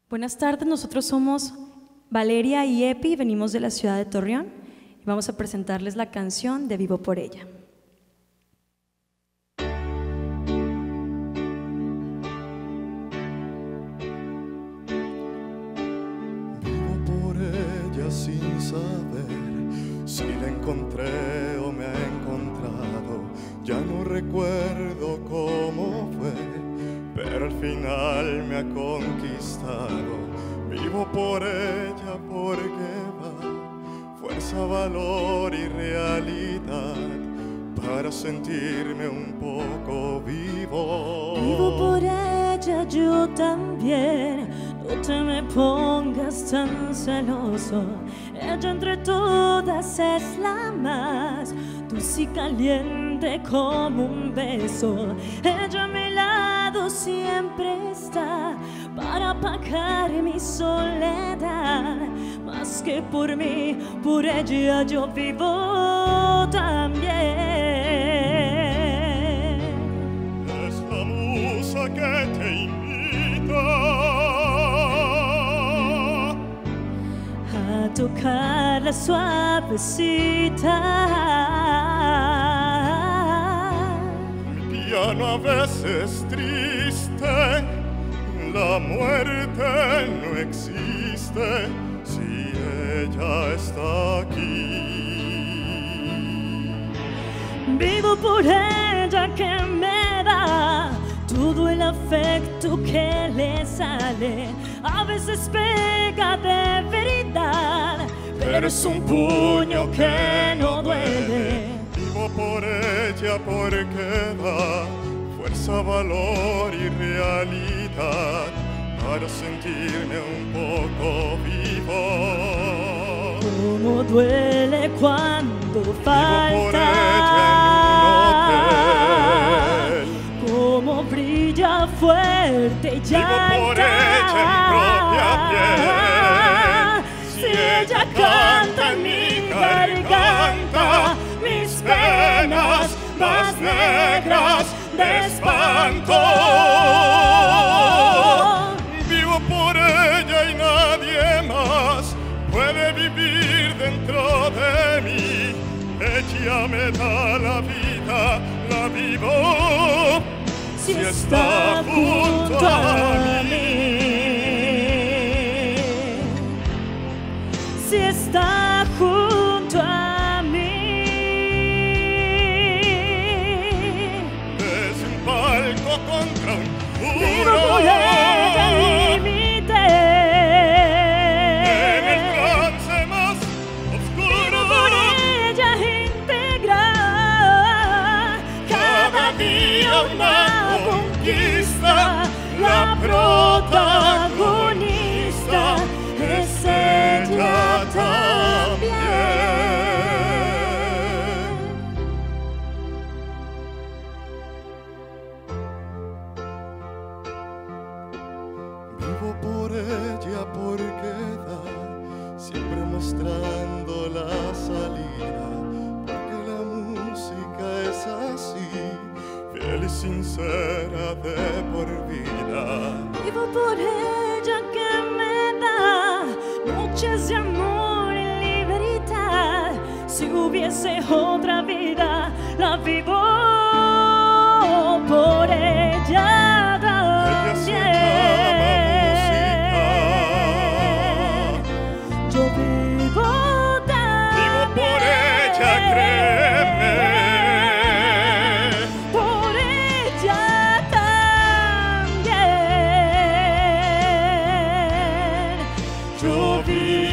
Buenas tardes, nosotros somos Valeria y Epi, venimos de la ciudad de Torreón y vamos a presentarles la canción de Vivo por ella. Vivo por ella sin saber si la encontré o me ha encontrado. Ya no recuerdo cómo fue, pero al final me ha conquistado. Vivo por ella porque da fuerza, valor y realidad para sentirme un poco vivo. Vivo por ella yo también, no te me pongas tan celoso. Ella entre todas es la más dulce y caliente como un beso. Ella a mi lado siempre está para apagar mi soledad. Más que por mí, por ella yo vivo también. Es la musa que te invita a tocarla suavecita. Mi piano a veces triste, la muerte no existe si ella está aquí. Vivo por ella que me da todo el afecto que le sale. A veces pega de verdad, pero es un puño que no duele. Vivo por ella porque da fuerza, valor y realidad para sentirme un poco vivo. Cómo duele cuando falta. Cómo brilla fuerte y alta. Vivo por ella en propia piel. Si ella canta en mi garganta, mis penas más negras de espanto. Vivo por ella y nadie más puede vivir dentro de mí. Ella me da la vida, la vivo si está junto a mí. Si está junto a mí. Desde un palco contra un muro, vivo por ella límite. en el trance más oscuro, Vivo por ella íntegra. Cada día una conquista. La protagonista es ella también. Vivo por ella porque da siempre mostrando la salida, porque la música es así, fiel y sincera de por vida. Vivo por ella que me da noches de amor y libertad. Si hubiese otra vida, la vivo por ella Ella se llama música. yo vivo Vivo por ella, créeme. por ella también. Yo vivo